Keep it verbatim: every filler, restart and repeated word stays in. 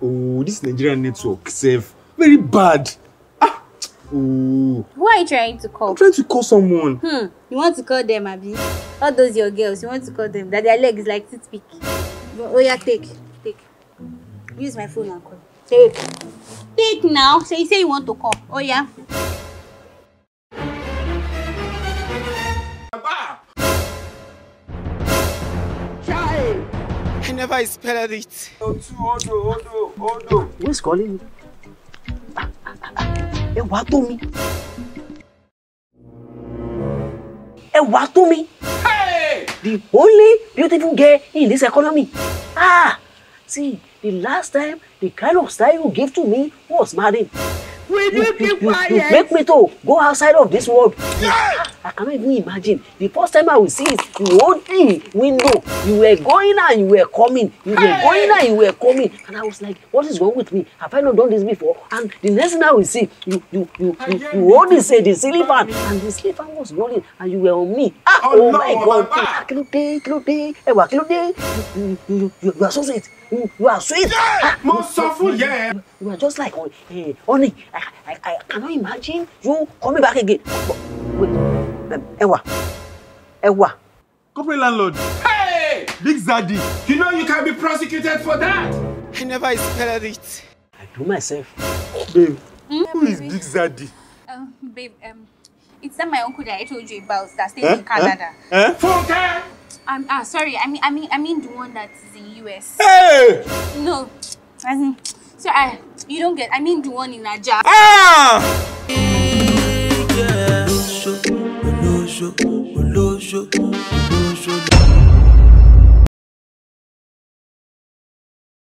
Oh, this Nigerian network safe. Very bad. Ah. Oh. Who are you trying to call? I'm trying to call someone. Hmm. You want to call them, Abi? All those your girls, you want to call them. That their leg is like toothpick. Oh yeah, take. Take. Use my phone and call. Take. Take now. So you say you want to call. Oh yeah. I never expected it. Odo, Odo, Odo. Who is calling me? Ẹ wá tó mi. Ẹ wá tó mi. Hey! The only beautiful girl in this economy. Ah, see, the last time the kind of style you give to me was married. Will you, you keep you, quiet? you make me to go outside of this world. Yeah. I cannot even imagine. The first time I will see it, you hold the window. You were going and you were coming. You were hey. going and you were coming. And I was like, what is wrong with me? Have I not done this before? And the next thing I will see, you you you you, you hold this, uh, the ceiling fan, and the ceiling fan was rolling, and you were on me. Ah, oh, oh no, my God! Ah, kí ló dé, kí ló dé, ẹ wá, kí ló dé. You you you you are so sweet. You, you are sweet. Yeah, ah, most awful, yeah. You are just like, uh, honey. I, I I cannot imagine you coming back again. But, wait, um, Ewa, Ewa. Corporate landlord. Hey! Big Zaddy. You know you can be prosecuted for that. I never expected it. I do myself. Babe, Mm, who is Big Zaddy? Um, babe, um, it's that my uncle that I told you about that stays Eh? in Canada. Eh? Eh? Funke! Um, ah, sorry. I mean, I mean, I mean the one that is in U S. Hey! No, as in, so I, you don't get. I mean the one in Naija. Ah! Yeah.